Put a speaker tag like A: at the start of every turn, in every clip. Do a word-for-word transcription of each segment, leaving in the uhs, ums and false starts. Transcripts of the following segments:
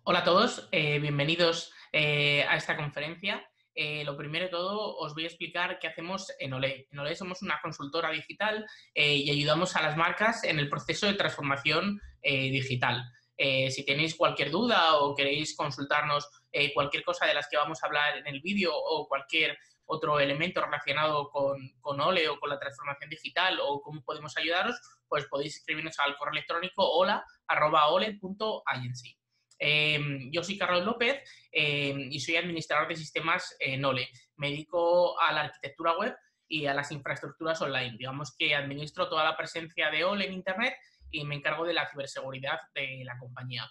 A: Hola a todos, eh, bienvenidos eh, a esta conferencia. Eh, lo primero de todo, os voy a explicar qué hacemos en Olé. En Olé somos una consultora digital eh, y ayudamos a las marcas en el proceso de transformación eh, digital. Eh, si tenéis cualquier duda o queréis consultarnos eh, cualquier cosa de las que vamos a hablar en el vídeo o cualquier otro elemento relacionado con, con Ole o con la transformación digital o cómo podemos ayudaros, pues podéis escribirnos al correo electrónico hola arroba ole punto agency. Eh, yo soy Carlos López eh, y soy administrador de sistemas en Ole. Me dedico a la arquitectura web y a las infraestructuras online. Digamos que administro toda la presencia de Ole en Internet y me encargo de la ciberseguridad de la compañía.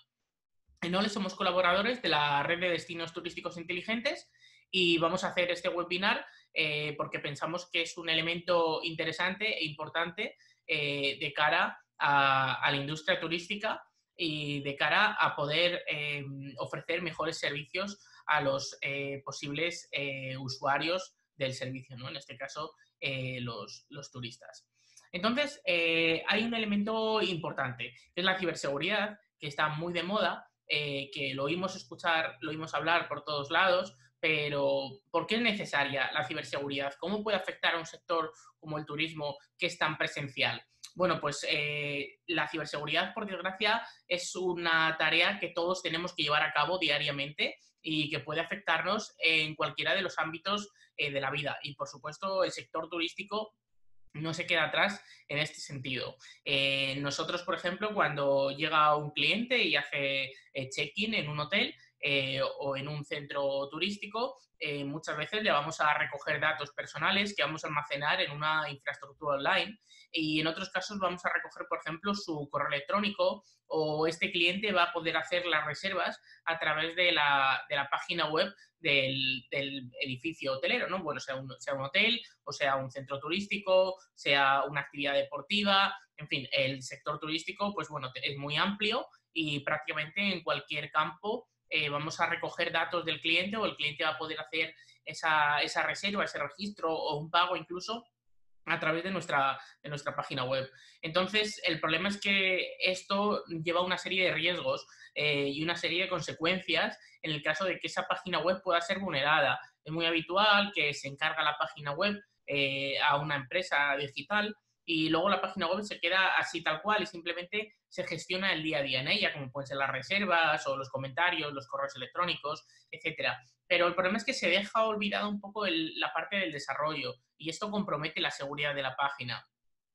A: En Ole somos colaboradores de la red de destinos turísticos inteligentes y vamos a hacer este webinar eh, porque pensamos que es un elemento interesante e importante eh, de cara a, a la industria turística y de cara a poder eh, ofrecer mejores servicios a los eh, posibles eh, usuarios del servicio, ¿no? En este caso, eh, los, los turistas. Entonces, eh, hay un elemento importante, que es la ciberseguridad, que está muy de moda, eh, que lo oímos escuchar, lo oímos hablar por todos lados, pero ¿por qué es necesaria la ciberseguridad? ¿Cómo puede afectar a un sector como el turismo que es tan presencial? Bueno, pues eh, la ciberseguridad, por desgracia, es una tarea que todos tenemos que llevar a cabo diariamente y que puede afectarnos en cualquiera de los ámbitos eh, de la vida. Y, por supuesto, el sector turístico no se queda atrás en este sentido. Eh, nosotros, por ejemplo, cuando llega un cliente y hace eh, check-in en un hotel eh, o en un centro turístico, eh, muchas veces le vamos a recoger datos personales que vamos a almacenar en una infraestructura online y en otros casos vamos a recoger, por ejemplo, su correo electrónico o este cliente va a poder hacer las reservas a través de la, de la página web del, del edificio hotelero, ¿no? Bueno, sea un, sea un hotel o sea un centro turístico, sea una actividad deportiva, en fin, el sector turístico, pues bueno, es muy amplio y prácticamente en cualquier campo eh, vamos a recoger datos del cliente o el cliente va a poder hacer esa, esa reserva, ese registro o un pago incluso a través de nuestra, de nuestra página web. Entonces, el problema es que esto lleva una serie de riesgos eh, y una serie de consecuencias en el caso de que esa página web pueda ser vulnerada. Es muy habitual que se encarga la página web eh, a una empresa digital y luego la página web se queda así tal cual y simplemente se gestiona el día a día en ella, como pueden ser las reservas o los comentarios, los correos electrónicos, etcétera. Pero el problema es que se deja olvidada un poco el, la parte del desarrollo y esto compromete la seguridad de la página.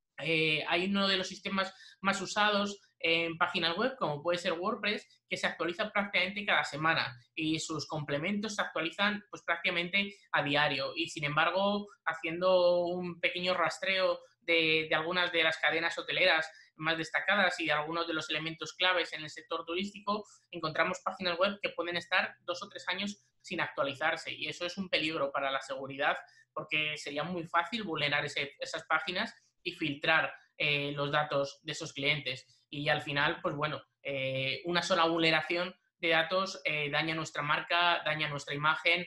A: Eh, hay uno de los sistemas más usados en páginas web, como puede ser WordPress, que se actualiza prácticamente cada semana y sus complementos se actualizan pues prácticamente a diario y sin embargo haciendo un pequeño rastreo de, de algunas de las cadenas hoteleras más destacadas y de algunos de los elementos claves en el sector turístico, encontramos páginas web que pueden estar dos o tres años sin actualizarse y eso es un peligro para la seguridad porque sería muy fácil vulnerar ese, esas páginas y filtrar eh, los datos de esos clientes. Y al final, pues bueno, eh, una sola vulneración de datos eh, daña nuestra marca, daña nuestra imagen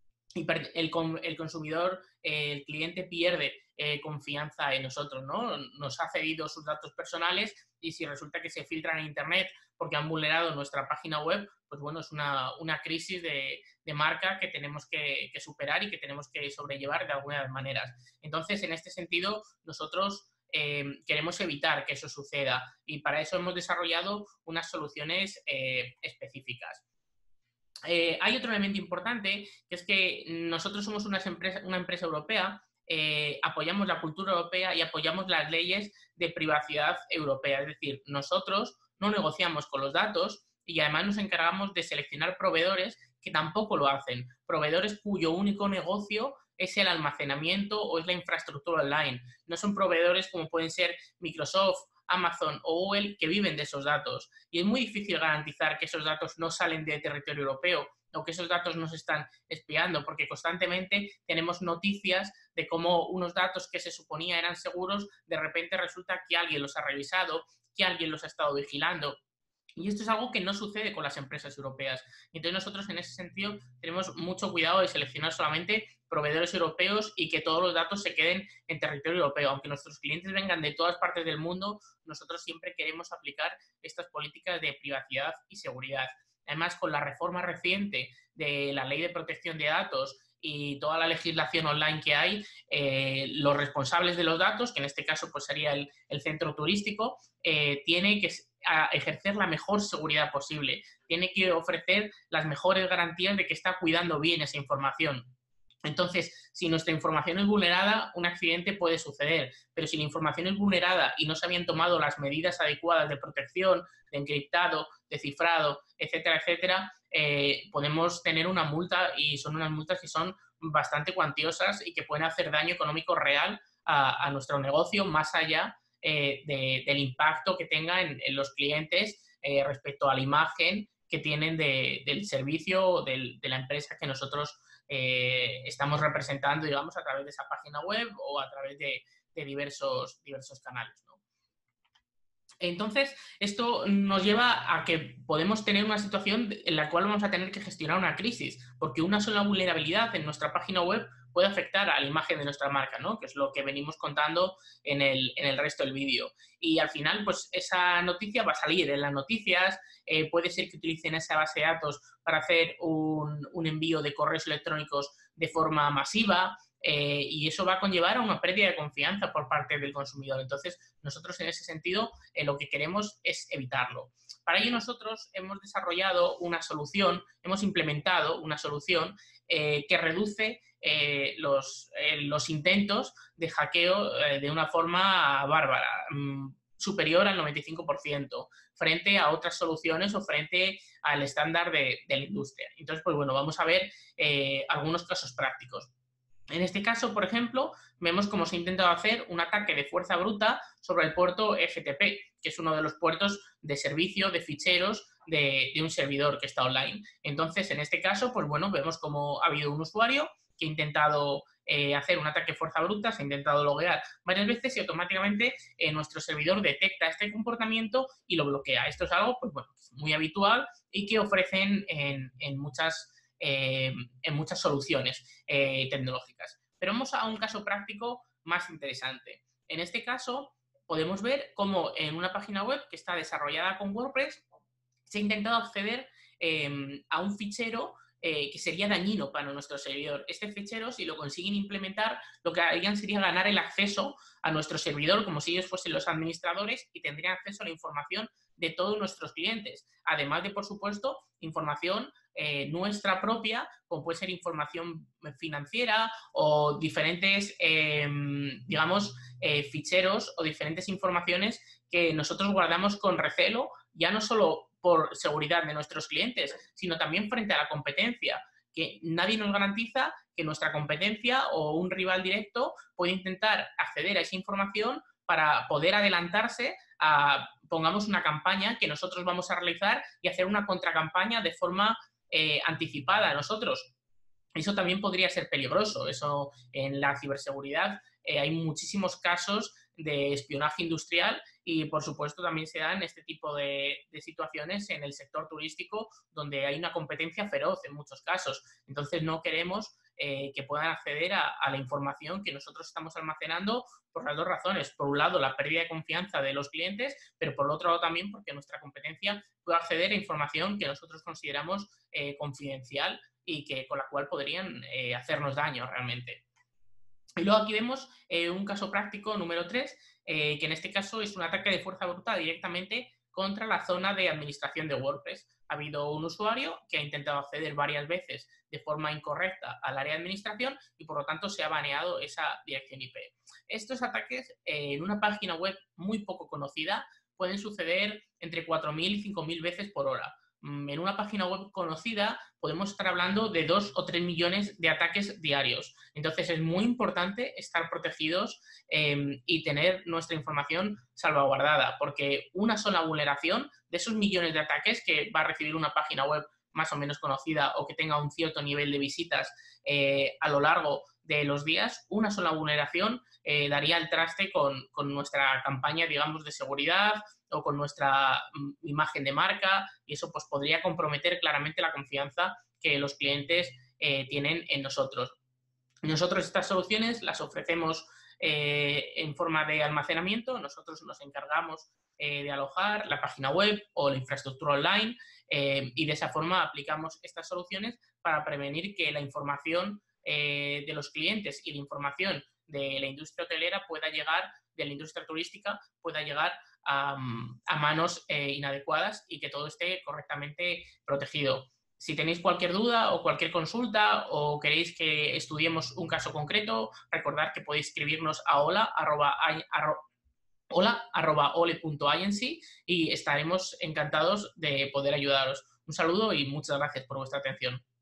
A: y el, el consumidor, eh, el cliente pierde eh, confianza en nosotros, ¿no? Nos ha cedido sus datos personales y si resulta que se filtran en Internet porque han vulnerado nuestra página web, pues bueno, es una, una crisis de, de marca que tenemos que, que superar y que tenemos que sobrellevar de algunas maneras. Entonces, en este sentido, nosotros eh, queremos evitar que eso suceda y para eso hemos desarrollado unas soluciones eh, específicas. Eh, hay otro elemento importante, que es que nosotros somos una empresa, una empresa europea, eh, apoyamos la cultura europea y apoyamos las leyes de privacidad europea. Es decir, nosotros no negociamos con los datos y además nos encargamos de seleccionar proveedores que tampoco lo hacen. Proveedores cuyo único negocio es el almacenamiento o es la infraestructura online. No son proveedores como pueden ser Microsoft, Amazon o Google que viven de esos datos. Y es muy difícil garantizar que esos datos no salen de territorio europeo o que esos datos no se están espiando, porque constantemente tenemos noticias de cómo unos datos que se suponía eran seguros, de repente resulta que alguien los ha revisado, que alguien los ha estado vigilando. Y esto es algo que no sucede con las empresas europeas. Entonces nosotros en ese sentido tenemos mucho cuidado de seleccionar solamente proveedores europeos y que todos los datos se queden en territorio europeo. Aunque nuestros clientes vengan de todas partes del mundo, nosotros siempre queremos aplicar estas políticas de privacidad y seguridad. Además, con la reforma reciente de la Ley de Protección de Datos y toda la legislación online que hay, eh, los responsables de los datos, que en este caso pues, sería el, el centro turístico, eh, tiene que a ejercer la mejor seguridad posible, tiene que ofrecer las mejores garantías de que está cuidando bien esa información. Entonces, si nuestra información es vulnerada, un accidente puede suceder, pero si la información es vulnerada y no se habían tomado las medidas adecuadas de protección, de encriptado, de cifrado, etcétera, etcétera, eh, podemos tener una multa, y son unas multas que son bastante cuantiosas y que pueden hacer daño económico real a, a nuestro negocio, más allá eh, de, del impacto que tenga en, en los clientes eh, respecto a la imagen que tienen de, del servicio del, de la empresa que nosotros eh, estamos representando, digamos, a través de esa página web o a través de, de diversos, diversos canales, ¿no? Entonces, esto nos lleva a que podemos tener una situación en la cual vamos a tener que gestionar una crisis, porque una sola vulnerabilidad en nuestra página web puede afectar a la imagen de nuestra marca, ¿no? Que es lo que venimos contando en el, en el resto del vídeo. Y al final, pues esa noticia va a salir en las noticias, eh, puede ser que utilicen esa base de datos para hacer un, un envío de correos electrónicos de forma masiva, eh, y eso va a conllevar a una pérdida de confianza por parte del consumidor. Entonces, nosotros en ese sentido eh, lo que queremos es evitarlo. Para ello nosotros hemos desarrollado una solución, hemos implementado una solución eh, que reduce eh, los, eh, los intentos de hackeo eh, de una forma bárbara, mmm, superior al noventa y cinco por ciento, frente a otras soluciones o frente al estándar de, de la industria. Entonces, pues bueno, vamos a ver eh, algunos casos prácticos. En este caso, por ejemplo, vemos cómo se ha intentado hacer un ataque de fuerza bruta sobre el puerto F T P, que es uno de los puertos de servicio de ficheros de, de un servidor que está online. Entonces, en este caso, pues bueno, vemos cómo ha habido un usuario que ha intentado eh, hacer un ataque de fuerza bruta, se ha intentado loguear varias veces y automáticamente eh, nuestro servidor detecta este comportamiento y lo bloquea. Esto es algo, pues bueno, muy habitual y que ofrecen en, en muchas Eh, en muchas soluciones eh, tecnológicas. Pero vamos a un caso práctico más interesante. En este caso, podemos ver cómo en una página web que está desarrollada con WordPress se ha intentado acceder eh, a un fichero eh, que sería dañino para nuestro servidor. Este fichero, si lo consiguen implementar, lo que harían sería ganar el acceso a nuestro servidor como si ellos fuesen los administradores y tendrían acceso a la información de todos nuestros clientes. Además de, por supuesto, información eh, nuestra propia, como puede ser información financiera o diferentes, eh, digamos, eh, ficheros o diferentes informaciones que nosotros guardamos con recelo, ya no solo por seguridad de nuestros clientes, sino también frente a la competencia, que nadie nos garantiza que nuestra competencia o un rival directo puede intentar acceder a esa información para poder adelantarse a, pongamos, una campaña que nosotros vamos a realizar y hacer una contracampaña de forma eh, anticipada a nosotros. Eso también podría ser peligroso. Eso en la ciberseguridad eh, hay muchísimos casos de espionaje industrial y, por supuesto, también se dan este tipo de, de situaciones en el sector turístico donde hay una competencia feroz en muchos casos. Entonces, no queremos eh, que puedan acceder a, a la información que nosotros estamos almacenando por las dos razones. Por un lado, la pérdida de confianza de los clientes, pero por otro lado también porque nuestra competencia puede acceder a información que nosotros consideramos eh, confidencial y que, con la cual podrían eh, hacernos daño realmente. Y luego aquí vemos eh, un caso práctico número tres, eh, que en este caso es un ataque de fuerza bruta directamente contra la zona de administración de WordPress. Ha habido un usuario que ha intentado acceder varias veces de forma incorrecta al área de administración y, por lo tanto, se ha baneado esa dirección I P. Estos ataques eh, en una página web muy poco conocida pueden suceder entre cuatro mil y cinco mil veces por hora. En una página web conocida podemos estar hablando de dos o tres millones de ataques diarios. Entonces, es muy importante estar protegidos eh, y tener nuestra información salvaguardada, porque una sola vulneración de esos millones de ataques que va a recibir una página web más o menos conocida o que tenga un cierto nivel de visitas eh, a lo largo de los días, una sola vulneración eh, daría el traste con, con nuestra campaña, digamos, de seguridad o con nuestra imagen de marca, y eso pues podría comprometer claramente la confianza que los clientes eh, tienen en nosotros. Nosotros estas soluciones las ofrecemos eh, en forma de almacenamiento, nosotros nos encargamos eh, de alojar la página web o la infraestructura online eh, y de esa forma aplicamos estas soluciones para prevenir que la información eh, de los clientes y la información de la industria hotelera pueda llegar, de la industria turística, pueda llegar a, a manos eh, inadecuadas y que todo esté correctamente protegido. Si tenéis cualquier duda o cualquier consulta o queréis que estudiemos un caso concreto, recordad que podéis escribirnos a hola arroba, arroba, hola arroba ole punto agency y estaremos encantados de poder ayudaros. Un saludo y muchas gracias por vuestra atención.